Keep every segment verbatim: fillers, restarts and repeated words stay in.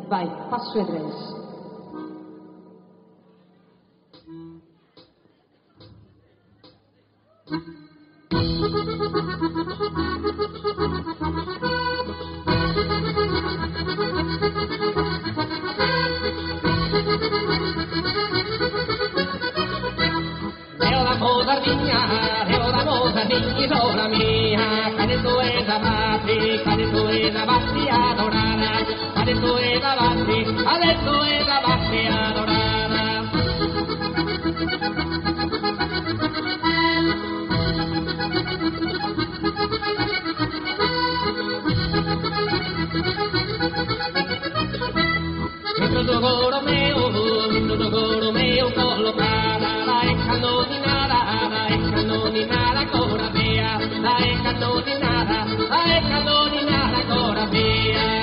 Vai, passo e tres. Eo la mozardinha, eo la mozardinha, sola mia, cade tu e davanti, cade tu e davanti adorada, cade tu e davanti, cade tu e davanti adorada. Dentro do coro meu, dentro do coro meu colocada, la e canoninada, la e canoninada cora via, la e canoninada, la e canoninada cora via.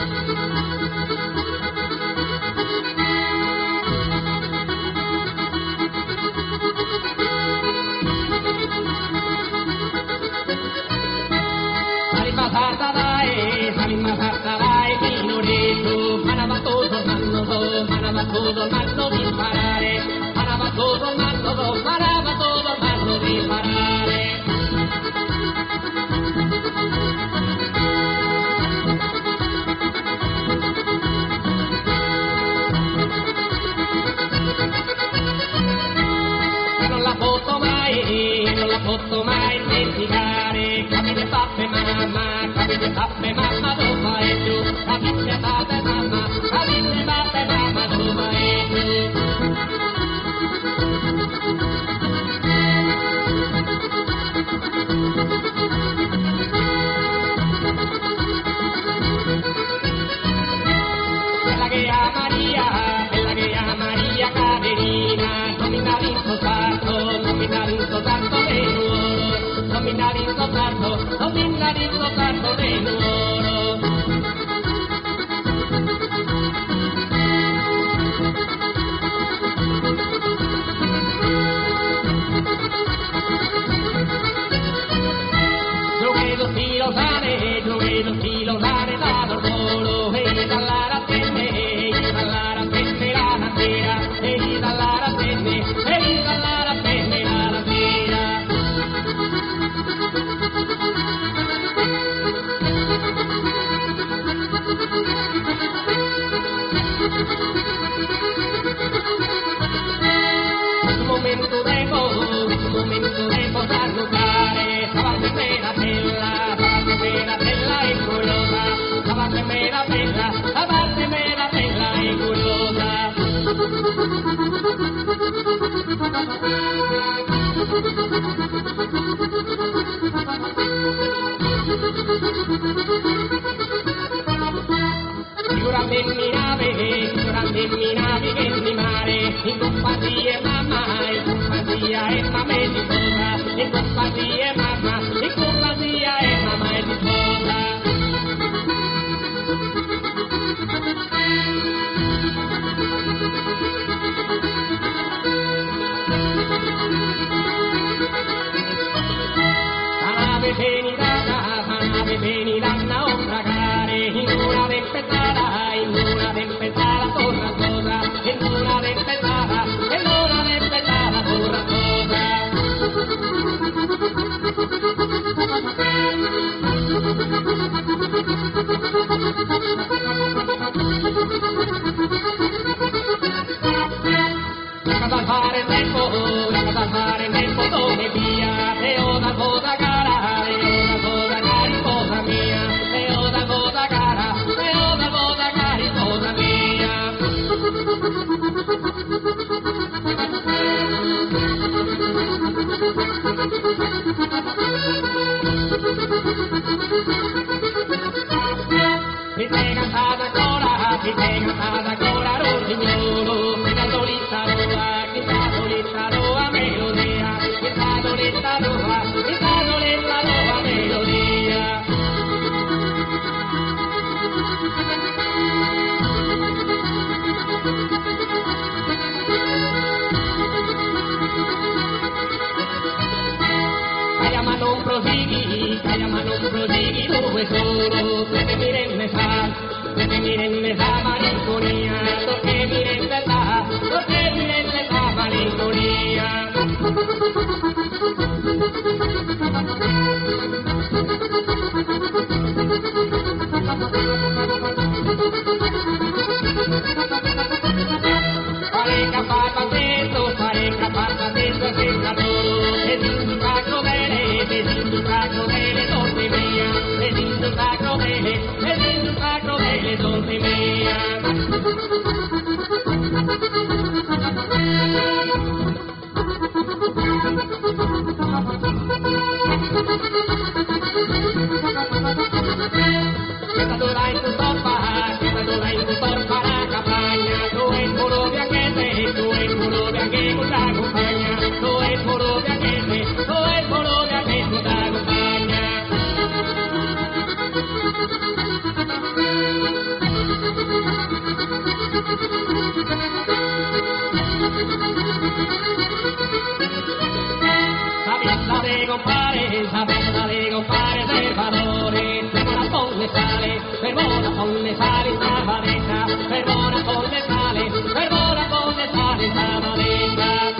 Salima sarta dai, salima sarta dai, minoretto, manava todo il manno, manava todo il manno di imparare, manava todo il manno, manava todo il manno di imparare. E non la posso mai, non la posso mai dimenticare, capite pappe mamma, capite pappe mamma dove vai giù, capite pappe mamma, capite pappe mamma dove vai giù. Bella che a Maria, bella che a Maria Caterina, non mi dà vinto tanto, non mi dà vinto tanto di nuoro, non mi dà vinto tanto, non mi dà vinto tanto di nuoro. Io vedo filo sale, io vedo filo sale da Dormolo, e dalla rattenne, e dalla rattenne la sera, e dalla rattenne, e dalla rattenne la sera. Un momento tempo, un momento tempo da giocare, stava la bella, stava la bella e curiosa, stava la bella, stava la bella e curiosa. Figurante mi nave, figurante mi nave che mi mare, in compagnia mamma, in compagnia e mamma e di sposa, in compagnia mamma, in compagnia e mamma e di sposa. Nave venirata, nave venirata a obragare, in una tempestata, in una tempestata torrasosa, in una tempestata, in una tempestata torrasosa. La casa al fare tempo, la casa al fare tempo dove via, e ho da cosa cara, e ho da cosa cara, sposa mia, e ho da cosa cara, e ho da cosa cara, sposa mia. Mi sei cantata ancora, mi sei cantata ancora, Rosignolo, mi da solita roa, mi da solita roa melodia, mi da solita roa, mi da solita roa melodia. Calla ma non prosighi, calla ma non prosighi, dove sono, se te mi renne sa, se te mi renne sa, Maria. mia. Questa dura in tu torpa, questa dura in tu torpa la campagna, tu e il puro bianchete, tu e il puro bianchete con la compagna, tu e il puro bianchete, tu e il puro bianchete con la compagna. Sapienza de compare, sapienza de compare, servadores, fermona con le sale, fermona con le sale, sabaneta, fermona con le sale, fermona con le sale, sabaneta.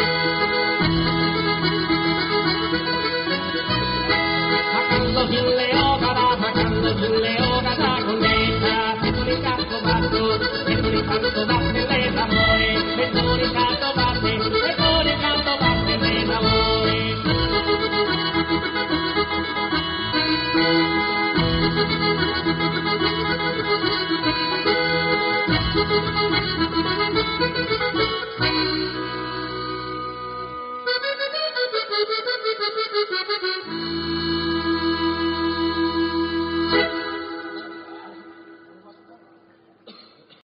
Sacando sin le